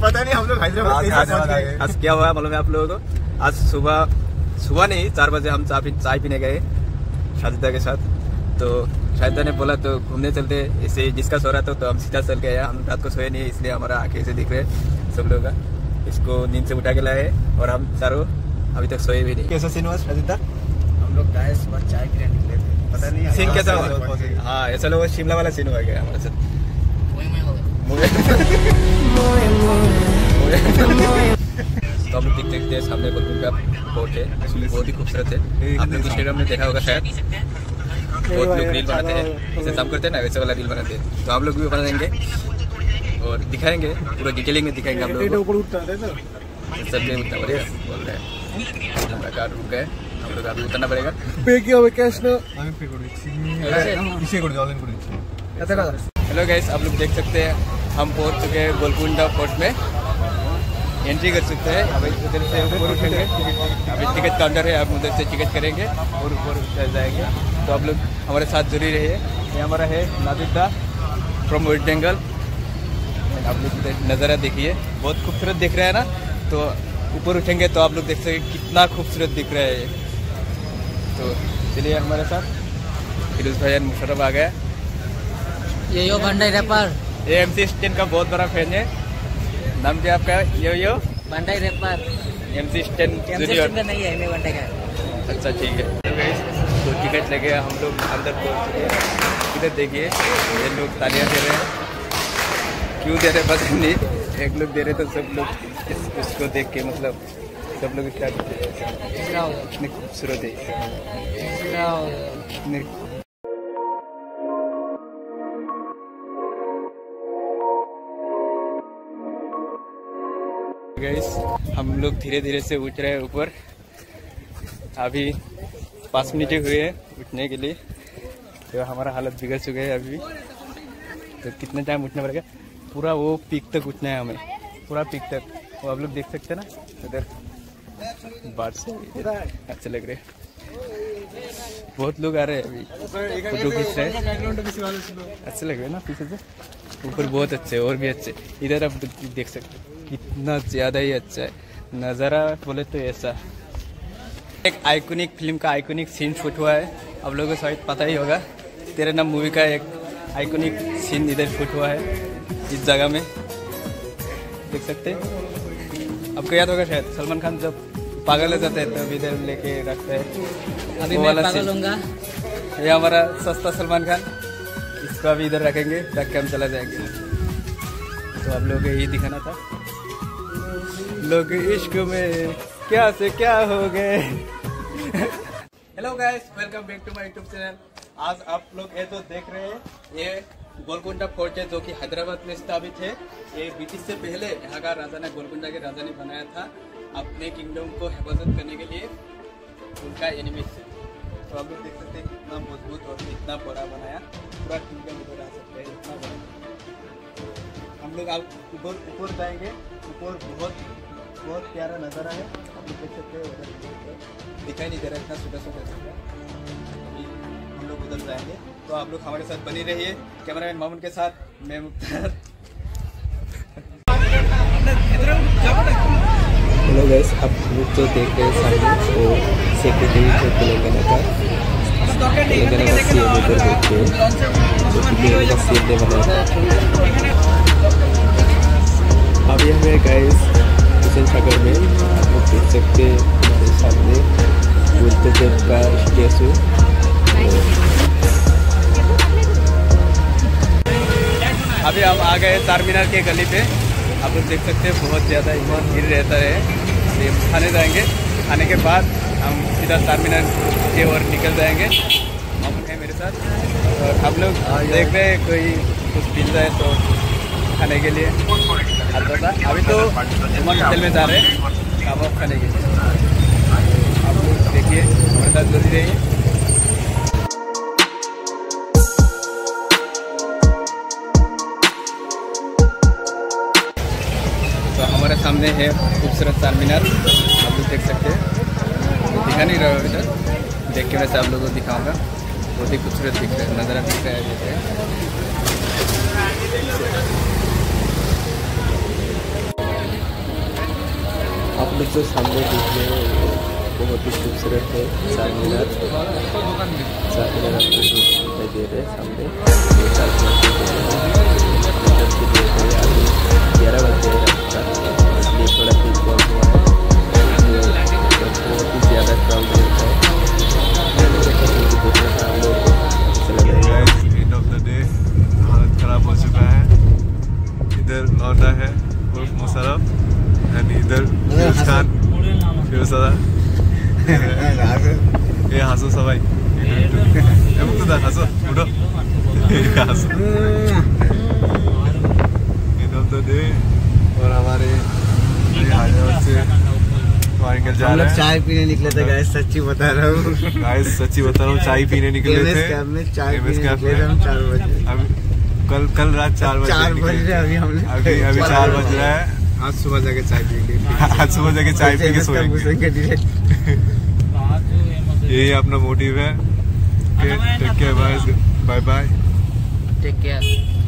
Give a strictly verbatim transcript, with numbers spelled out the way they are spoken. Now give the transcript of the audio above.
पता नहीं हम लोग हैदराबाद आज क्या हुआ मालूम है आप लोगों को। आज सुबह सुबह नहीं चार बजे हम चाय चाय पीने गए शाजिदा के साथ। तो शाजिदा ने बोला तो घूमने चलते, इसे जिसका सो रहा था तो हम सीधा चल गए। हम रात को सोए नहीं इसलिए हमारा आंखें से दिख रहे सब लोग का। इसको नींद से उठा के लाए और हम चारों अभी तक सोए भी नहीं। कैसा सीन हुआ शाजिदा? हम लोग गाय सुबह चाय पीने निकले थे, पता नहीं सीन कैसा हुआ? हाँ ऐसा लोग शिमला वाला सीन हुआ गया हमारे साथ। तो हम लोग देखते देखते सामने गोलकुंड का फोर्ट है, बहुत ही खूबसूरत है। आपने इंस्टाग्राम में देखा होगा शायद, बहुत लोग रील बनाते हैं, जैसे सब करते हैं ना वैसे वाला रील बनाते हैं। तो हम लोग भी बनाएंगे और दिखाएंगे, पूरा डिटेलिंग में दिखाएंगे हम लोग को। सब में उतना बढ़िया बोल रहे हैं। हमारा कार रुक गए, हम लोग अभी उतरना पड़ेगा। हेलो गाइस, आप लोग देख सकते हैं हम पहुंच चुके हैं गोलकुंडा फोर्ट में। एंट्री कर सकते हैं। अभी उधर से ऊपर उठेंगे, अभी टिकट काउंटर है, आप उधर से टिकट करेंगे और ऊपर चल जाएंगे। तो आप लोग हमारे साथ जुड़ी रहिए। ये हमारा है नाजिदा फ्रॉम वेस्ट बंगाल। आप लोग नज़ारा देखिए, बहुत खूबसूरत दिख रहा है ना। तो ऊपर उठेंगे तो आप लोग देख सकते कितना खूबसूरत दिख रहा है ये। तो चलिए हमारे साथ। फिरोज भाई मुशर्रफ आ गया। ये यो बंडाई रैपर, ये एमसी स्टैन का बहुत बड़ा फैन है। नाम क्या आपका? Yo yo Bandai rapper. MC Stan junior का नहीं है, मैं बंडाई का। अच्छा ठीक है। तो टिकट लगे, हम लोग अंदर पहुंच चुके हैं। इधर देखिए ये लोग तालियां दे रहे हैं, क्यों दे रहे पता नहीं। एक लोग दे रहे तो सब लोग इस, इसको देख के मतलब सब लोग क्या इतने खूबसूरत है इतने। गाइस हम लोग धीरे धीरे से उठ रहे हैं ऊपर। अभी पाँच मिनट हुए हैं उठने के लिए, तो हमारा हालत बिगड़ चुका है अभी। तो कितने टाइम उठना पड़ेगा? पूरा वो पीक तक उठना है हमें, पूरा पीक तक। वो आप लोग देख सकते हैं ना उधर बाहर से, अच्छे लग रहे हैं। बहुत लोग आ रहे हैं अभी, फोटो खींच रहे हैं, अच्छे लग रहे हैं ना पीछे से। ऊपर बहुत अच्छे और भी अच्छे। इधर आप देख सकते हैं कितना ज़्यादा ही अच्छा है नज़ारा। बोले तो ऐसा एक आइकॉनिक फिल्म का आइकॉनिक सीन शूट हुआ है, आप लोगों को शायद पता ही होगा। तेरे नाम मूवी का एक आइकॉनिक सीन इधर शूट हुआ है इस जगह में, देख सकते हैं। आपको याद होगा शायद, सलमान खान जब पागल हो जाते हैं तब इधर लेके रखते हैं। अभी मैं पागल होऊंगा। ये हमारा सस्ता सलमान खान, इसको अभी इधर रखेंगे, रख के हम चला जाएंगे। तो आप लोगों को यही दिखाना था। लोग इश्क में क्या से क्या हो गए। Hello guys, welcome back to my YouTube channel. आज आप लोग ये तो देख रहे हैं, ये गोलकुंडा फोर्ट है जो कि हैदराबाद में स्थापित है। ये ब्रिटिश से पहले यहाँ का राजा ने, गोलकुंडा के राजा ने बनाया था अपने किंगडम को हिफाजत करने के लिए उनका एनिमी से। तो आप लोग देख सकते हैं कितना मजबूत और कितना बड़ा बनाया, पूरा किंगडम इधर आ सकता है, इतना बड़ा। हम लोग आप ऊपर ऊपर जाएंगे, ऊपर बहुत बहुत प्यारा नज़ारा है, आप लोग देख सकते हैं। उधर दिखाई नहीं दे रहा, इतना छोटा छोटा छोटा। अभी हम लोग उधर जाएंगे, तो आप लोग हमारे साथ बनी रहिए। कैमरामैन मामून के साथ मैं मुख्तार। हेलो गाइस, आप लोग जो देख रहे हैं सामने वो सेक्रेटरी है तेलंगाना का। तेलंगाना का सी एम इधर देखते हैं, जो कि तेलंगाना का सी एम ने बनाया था। अभी हमें गाइस हुसैन सागर में आप लोग देख सकते हैं हमारे सामने बुद्धदेव का स्टैचू। अभी हम आ गए चार मीनार के गली पे। आप लोग देख सकते हैं बहुत ज़्यादा यहाँ भीड़ रहता है। खाने जाएंगे, खाने के बाद हम सीधा चार मीनार के ओर निकल जाएंगे। मामून है मेरे साथ और हम लोग देख रहे हैं कोई कुछ मिल जाए तो खाने के लिए। अभी तो जुम्मन होटल में जा रहे हैं कबाब खाने के लिए। आप लोग देखिए हमारे साथ जुड़ी रहिए। तो हमारे सामने है खूबसूरत चार मीनार, आप लोग देख सकते हैं। दिखा नहीं रहा इधर, देख के वैसे आप लोगों को दिखाऊंगा। बहुत ही खूबसूरत दिख रहा है, नज़ारा दिख रहा है जैसे। तो सामने दिखने बहुत ही खूबसूरत है चार मीनार। चार मीनार आपको दिखाई दे रहे हैं सामने। अभी ग्यारह बजे रात का, इसलिए थोड़ा ठीक कॉल हुआ है। बहुत ही ज़्यादा क्राउड रहता है। देखने का हम लोग चले जाएंगे। एंड ऑफ द डे हालत खराब हो चुका है। इधर लौटा है उर्फ मुशर्रफ एंड इधर फिरोज खान फिरोज दादा ये हंसो सबाई हंसो उठो हंसो एंड ऑफ द डे। और हमारे हैदराबाद से निकल जा रहे हैं। चाय पीने निकले थे गाइस, सच्ची बता रहा हूँ गाइस सच्ची बता रहा हूँ, चाय पीने निकले थे। चाय एम एस पीने कैफ निकले थे हम चार बजे। अभी कल कल रात चार बजे चार बज रहे अभी हमने अभी अभी चार बज रहा है। आज सुबह जाके चाय पियेंगे। आज सुबह जाके चाय पी के सोएंगे। यही अपना मोटिव है। Take care, bye bye. Take care.